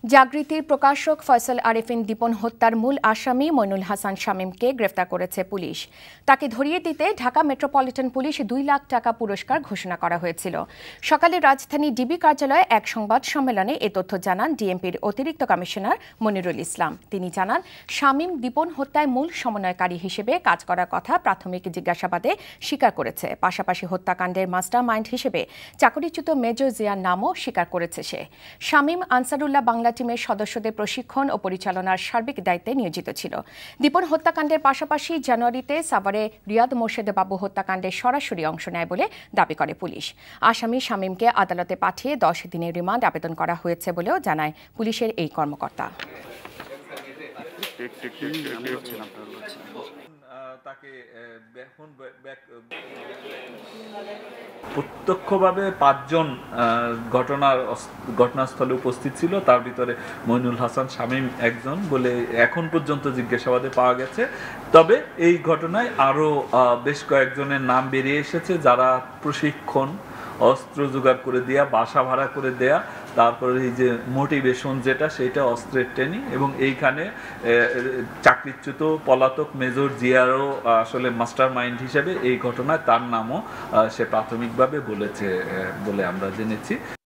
জাগৃতির প্রকাশক ফয়সাল আরেফিন দীপন হত্যার মূল আসামি মইনুল হাসান শামীমকে গ্রেফতার করেছে পুলিশ। তাকে ধরিয়ে দিতে ঢাকা মেট্রোপলিটন পুলিশ 2 লাখ টাকা পুরস্কার ঘোষণা করা হয়েছিল। সকালে রাজধানী ডিবি কার্যালয়ে এক সংবাদ সম্মেলনে এ তথ্য জানান ডিএমপির অতিরিক্ত কমিশনার মনিরুল ইসলাম। তিনি জানান, শামীম দীপন হত্যায় মূল সমন্বয়কারী হিসেবে কাজ করার কথা প্রাথমিক জিজ্ঞাসাবাদে স্বীকার করেছে। পাশাপাশি হত্যাকাণ্ডের মাস্টার মাইন্ড হিসেবে চাকরিচ্যুত মেজর জিয়ার নামও স্বীকার করেছে সে। শামীম আনসারুল্লাহ বাংলা টিমের সদস্যদের প্রশিক্ষণ ও পরিচালনার সার্বিক দায়িত্বে নিয়োজিত ছিল। দীপন হত্যাকাণ্ডের পাশাপাশি জানুয়ারিতে সাভারে রিয়াদ মোর্শেদ বাবু হত্যাকাণ্ডে সরাসরি অংশ নেয় বলে দাবি করে পুলিশ। আসামি শামীমকে আদালতে পাঠিয়ে 10 দিনের রিমান্ড আবেদন করা হয়েছে বলেও জানায় পুলিশের এই কর্মকর্তা। প্রত্যক্ষভাবে 5 জন ঘটনাস্থলে উপস্থিত ছিল, তার ভিতরে মইনুল হাসান শামীম একজন বলে এখন পর্যন্ত জিজ্ঞাসাবাদে পাওয়া গেছে। তবে এই ঘটনায় আরো বেশ কয়েকজনের নাম বেরিয়ে এসেছে, যারা প্রশিক্ষণ, অস্ত্র জোগাড় করে দেয়া, বাসা ভাড়া করে দেয়া, তারপরে এই যে মোটিভেশন যেটা, সেটা অস্ত্রের ট্রেনিং, এবং এইখানে চাকরিচ্যুত পলাতক মেজর জিয়ারও আসলে মাস্টার মাইন্ড হিসেবে এই ঘটনায় তার নামও সে প্রাথমিকভাবে বলেছে বলে আমরা জেনেছি।